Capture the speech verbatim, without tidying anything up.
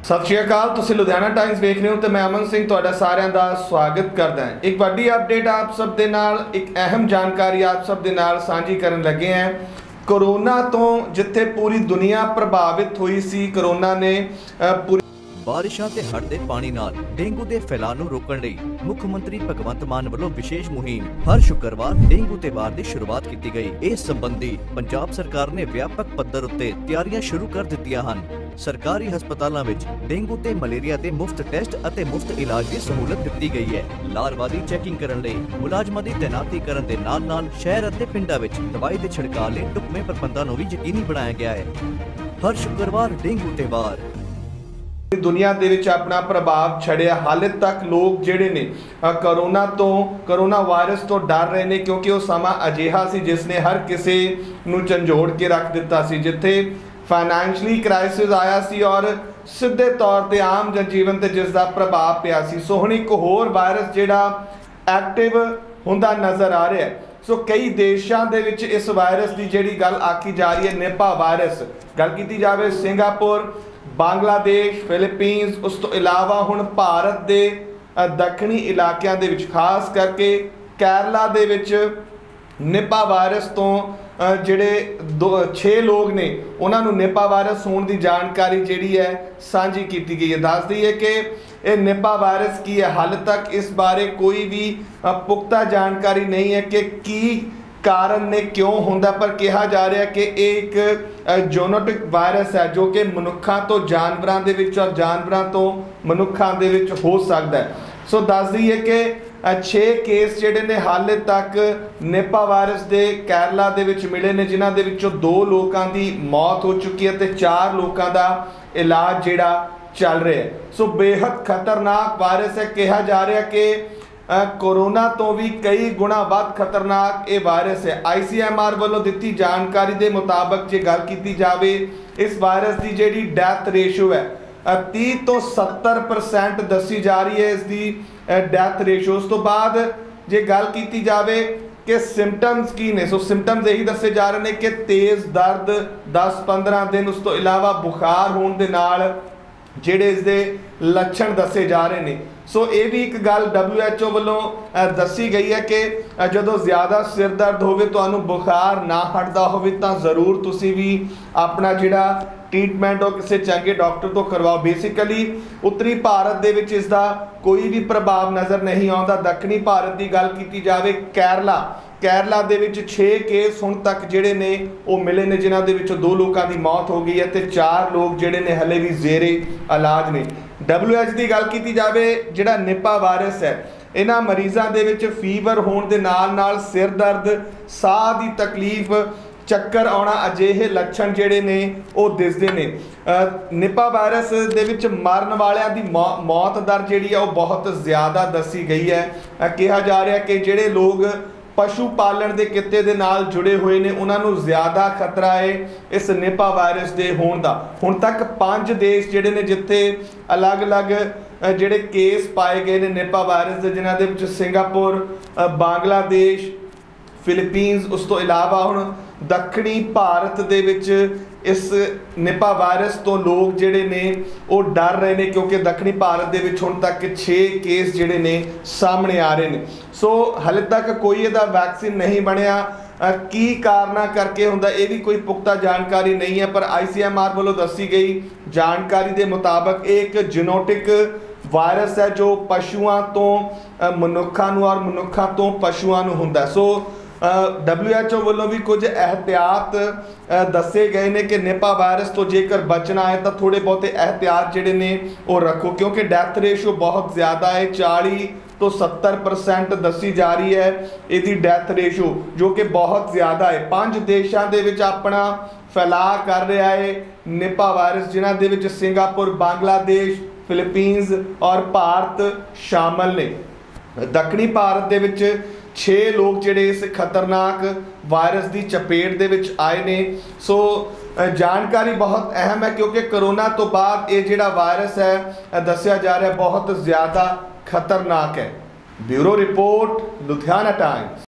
सत श्री अकाल, तुसीं लुधियाना टाइम्स देख रहे हो तो मैं अमन सिंह तुहाडा सारिਆਂ ਦਾ स्वागत करदा ਹਾਂ। एक ਵੱਡੀ अपडेट आप सब ਦੇ ਨਾਲ एक अहम जानकारी आप सब ਦੇ ਨਾਲ ਸਾਂਝੀ ਕਰਨ ਲੱਗੇ ਹਾਂ। कोरोना तो जिथे पूरी दुनिया प्रभावित हुई सी, कोरोना ने पूरी बारिशां ते हटदे पानी नाल डेंगू दे फैलाव नूं रोकण लई मुख मंत्री भगवंत मान वल्लों विशेष मुहिम हर शुक्रवार डेंगू ते वार दी शुरुआत की गई। इस संबंधी पंजाब सरकार ने व्यापक पद्धर उत्ते तैयारियां शुरू कर दित्तियां हन। सरकारी हस्पतालों में डेंगू ते मलेरिया के मुफ्त टेस्ट और मुफ्त इलाज की सहूलत दी गई है। लारवा की चैकिंग करने लई मुलाजमां की तैनाती करने के नाल नाल शहर और पिंडां विच दवाई के छिड़काव लई ढुकवें प्रबंधों को भी यकीनी बनाया गया है। हर शुक्रवार डेंगू ते वार दुनिया दे विच अपना प्रभाव छड़िया। हाले तक लोग जिहड़े ने कोरोना तो कोरोना वायरस तो डर रहे ने, क्योंकि वो समा अजिहा सी जिसने हर किसी नूं झंझोड़ के रख दिता सी, जिथे फाइनैंशियली क्राइसिस आया सी और सीधे तौर पर आम जनजीवन ते जिसका प्रभाव पिया सी। सो हुण एक होर वायरस जिहड़ा एक्टिव हुंदा नज़र आ रहा है। सो कई देशों दे विच इस वायरस की जिहड़ी गल आखी जा रही है, निपा वायरस गल कीती जावे सिंगापुर, बांग्लादेश, फिलीपीनस, उस तो इलावा हुण भारत के दक्षिणी इलाकों के विच खास करके केरला दे विच निपा वायरस तो जिहड़े दो छे लोग ने उन्होंने निपा वायरस होने की जानकारी जिहड़ी है साझी की गई है। दस दी है कि यह निपा वायरस की है। हाल तक इस बारे कोई भी पुख्ता जानकारी नहीं है कि की कारण ने क्यों होंदा, पर कहा जा रहा है कि एक जोनोटिक वायरस है जो कि मनुखों तो जानवरों के विच और जानवरों तो मनुखों के विच हो सकता है। सो दस दी है कि छे केस जिहड़े ने हाले तक निपा वायरस के केरला दे विच मिले ने, जिन्हां दे विचों दो लोगों की मौत हो चुकी है तो चार लोगों का इलाज जिहड़ा चल रहा है। सो बेहद खतरनाक वायरस है। कहा जा रहा है कि कोरोना तो भी कई गुणा वध खतरनाक ये वायरस है। आई सी एम आर वालों दी जानकारी के मुताबिक जो गल की जाए, इस वायरस की जी डैथ रेशो है तीस तो सत्तर परसेंट दसी जा रही है इसकी डैथ रेशो। उस तो बाद जे गल की जाए कि सिम्पटम्स की ने, सो सिम्पटम्स यही दसे जा रहे हैं कि तेज़ दर्द दस पंद्रह दिन, उस तो इलावा बुखार होने के नाल जिहड़े इसके लक्षण दसे जा रहे हैं। सो ये भी एक गल डब्ल्यू एच ओ वालों दसी गई है कि जो ज़्यादा सिर दर्द हो, तो बुखार ना हटता हो तो जरूर तुसी भी अपना जिहड़ा ट्रीटमेंट हो किसी चंगे डॉक्टर तो करवाओ। बेसिकली उत्तरी भारत दे विच इसका कोई भी प्रभाव नज़र नहीं आता। दक्षिणी भारत की गल की जाए, केरला केरला दे विच छे केस हुण तक जिहड़े ने वो मिले ने, जिन्हां दे विचों दो लोगों की मौत हो गई है तो चार लोग जिहड़े ने हले भी जेरे इलाज ने। डब्ल्यू एच की गल की जाए, जिहड़ा निपा वायरस है इन्हां मरीज़ां दे विच फीवर होने दे नाल नाल सिर दर्द, साह की तकलीफ, चक्कर आना अजिहे लक्षण जिहड़े ने वो दिसदे ने। निपा वायरस दे विच मरन वालियां दी मौ मौत दर जिहड़ी है वो बहुत ज़्यादा दसी गई है। कहा जा रहा है कि जिहड़े लोग पशु पालन के किते दे नाल जुड़े हुए ने उन्होंने ज़्यादा खतरा है इस निपा वायरस के होने का। हुण तक पांच देश जिहड़े ने जिथे अलग अलग जिहड़े केस पाए गए ने निपा वायरस के, जिन्हां दे विच सिंगापुर, बांग्लादेश, फिलीपीनस, उस तो इलावा हुण दक्षिणी भारत दे विच इस निपा वायरस तो लोग जिहड़े ने वो डर रहे हैं, क्योंकि दक्षिणी भारत दे विच हुण तक छे केस जिहड़े ने सामने आ रहे हैं। सो हाले तक कोई इहदा वैक्सीन नहीं बनया। की कारणा करके हुंदा ये भी कोई पुख्ता जानकारी नहीं है, पर आई सी एम आर वालों दसी गई जानकारी के मुताबिक एक जीनोटिक वायरस है जो पशुओं तो मनुखों नूं और मनुखों तो पशुओं नूं हुंदा। सो डब्ल्यू एच ओ वालों भी कुछ एहतियात दसे गए ने कि निपा वायरस तो जेकर बचना है तो थोड़े बहुत एहतियात जिहड़े ने वो रखो, क्योंकि डैथ रेशो बहुत ज़्यादा है, चाली तो सत्तर परसेंट दसी जा रही है इसकी डैथ रेशो, जो कि बहुत ज़्यादा है। पांच देशों के विच अपना फैलाव कर रहा है निपा वायरस, जिन्हां दे विच सिंगापुर, बांग्लादेश, फिलीपीनस और भारत शामिल ने। दक्षिणी भारत दे विच छे लोग जिहड़े इस खतरनाक वायरस की चपेट दे विच आए ने। सो जानकारी बहुत अहम है, क्योंकि कोरोना तो बाद ये जिहड़ा वायरस है दस्या जा रहा है बहुत ज़्यादा खतरनाक है। Bureau report, Ludhiana times.